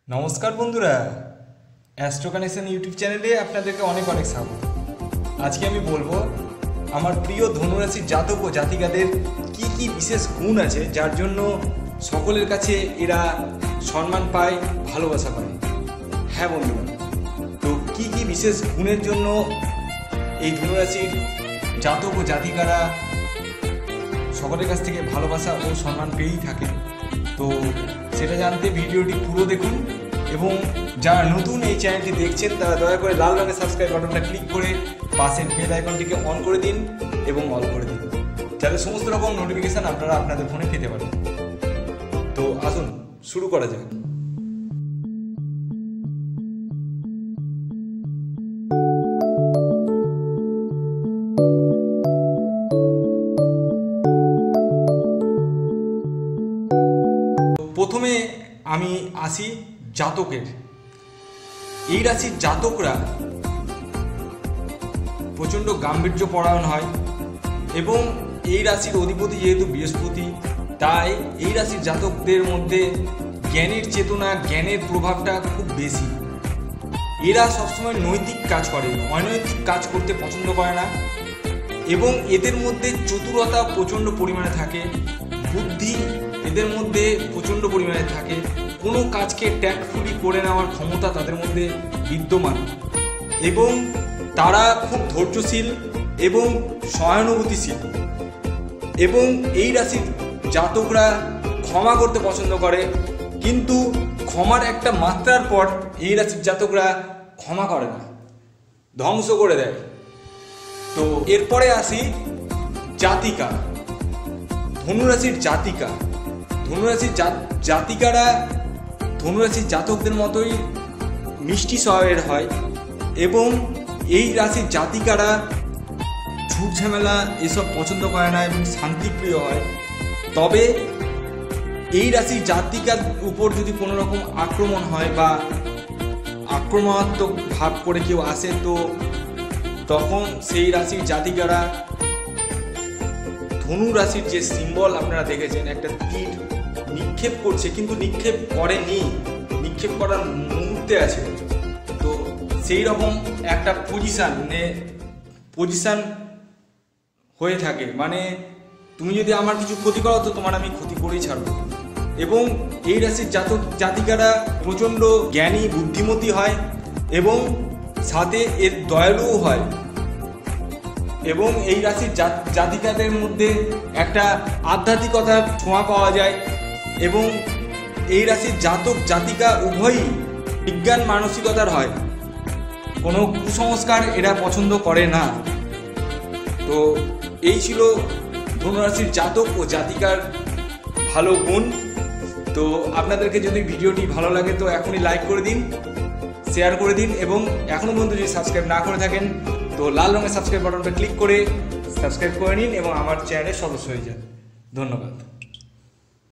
নমস্কার বন্ধুরা, astro connection YouTube চ্যানেলে আপনাদেরকে অনেক অনেক স্বাগত। আজকে আমি বলবো আমার প্রিয় ধনুরাশির জাতক ও জাতিকাদের কি কি বিশেষ গুণ আছে যার জন্য সকলের কাছে এরা সম্মান পায়, ভালোবাসা পায়। হ্যাঁ বন্ধুরা, তো কি কি বিশেষ গুণের জন্য এই ধনুরাশির জাতক ও জাতিকারা সকলের কাছ থেকে ভালোবাসা ও সম্মান পেয়েই থাকে, তো সেটা জানতে ভিডিওটি পুরো দেখুন। এবং যারা নতুন এই চ্যানেলটি দেখছেন তারা দয়া করে লাল রঙের সাবস্ক্রাইব বাটনটা ক্লিক করে পাশের বেল আইকনটিকে অন করে দিন এবং অল করে দিন, যাতে সমস্ত রকম নোটিফিকেশান আপনারা আপনাদের ফোনে পেতে পারেন। তো আসুন শুরু করা যাক। প্রথমে আমি আসি জাতকের। এই রাশির জাতকরা প্রচণ্ড গাম্ভীর্যপরায়ণ হয় এবং এই রাশির অধিপতি যেহেতু বৃহস্পতি, তাই এই রাশির জাতকদের মধ্যে জ্ঞানের চেতনা, জ্ঞানের প্রভাবটা খুব বেশি। এরা সবসময় নৈতিক কাজ করে, অনৈতিক কাজ করতে পছন্দ করে না এবং এদের মধ্যে চতুরতা প্রচণ্ড পরিমাণে থাকে, বুদ্ধি এদের মধ্যে প্রচণ্ড পরিমাণে থাকে, কোনো কাজকে ট্যাক্টফুলি করে নেওয়ার ক্ষমতা তাদের মধ্যে বিদ্যমান এবং তারা খুব ধৈর্যশীল এবং সহানুভূতিশীল। এবং এই রাশির জাতকরা ক্ষমা করতে পছন্দ করে, কিন্তু ক্ষমার একটা মাত্রার পর এই রাশির জাতকরা ক্ষমা করে না, ধ্বংস করে দেয়। তো এরপরে আসি জাতিকা, ধনুরাশির জাতিকা। ধনুরাশির জাতিকারা ধনুরাশির জাতকদের মতোই মিষ্টি স্বভাবের হয় এবং এই রাশির জাতিকারা ঝুট ঝামেলা এসব পছন্দ করে না এবং শান্তিপ্রিয় হয়। তবে এই রাশির জাতিকার উপর যদি কোনো রকম আক্রমণ হয় বা আক্রমণাত্মক ভাব করে কেউ আসে, তো তখন সেই রাশির জাতিকারা ধনু রাশির যে সিম্বল আপনারা দেখেছেন, একটা তীর নিক্ষেপ করছে কিন্তু নিক্ষেপ করেনি, নিক্ষেপ করার মুহূর্তে আছে, তো সেই রকম একটা পজিশান হয়ে থাকে। মানে তুমি যদি আমার কিছু ক্ষতি করো তো তোমার আমি ক্ষতি করেই ছাড়বো। এবং এই রাশির জাতিকারা প্রচণ্ড জ্ঞানী, বুদ্ধিমতী হয় এবং সাথে এর দয়ালুও হয়। এবং এই রাশির জাতিকাদের মধ্যে একটা আধ্যাত্মিকতার ছোঁয়া পাওয়া যায় এবং এই রাশির জাতক জাতিকা উভয়ই বিজ্ঞান মানসিকতার হয়, কোনো কুসংস্কার এরা পছন্দ করে না। তো এই ছিল ধনুরাশির জাতক ও জাতিকার ভালো গুণ। তো আপনাদেরকে যদি ভিডিওটি ভালো লাগে তো এখনই লাইক করে দিন, শেয়ার করে দিন এবং এখনও পর্যন্ত যদি সাবস্ক্রাইব না করে থাকেন তো লাল রঙের সাবস্ক্রাইব বাটনটা ক্লিক করে সাবস্ক্রাইব করে নিন এবং আমার চ্যানেলের সদস্য হয়ে যান। ধন্যবাদ।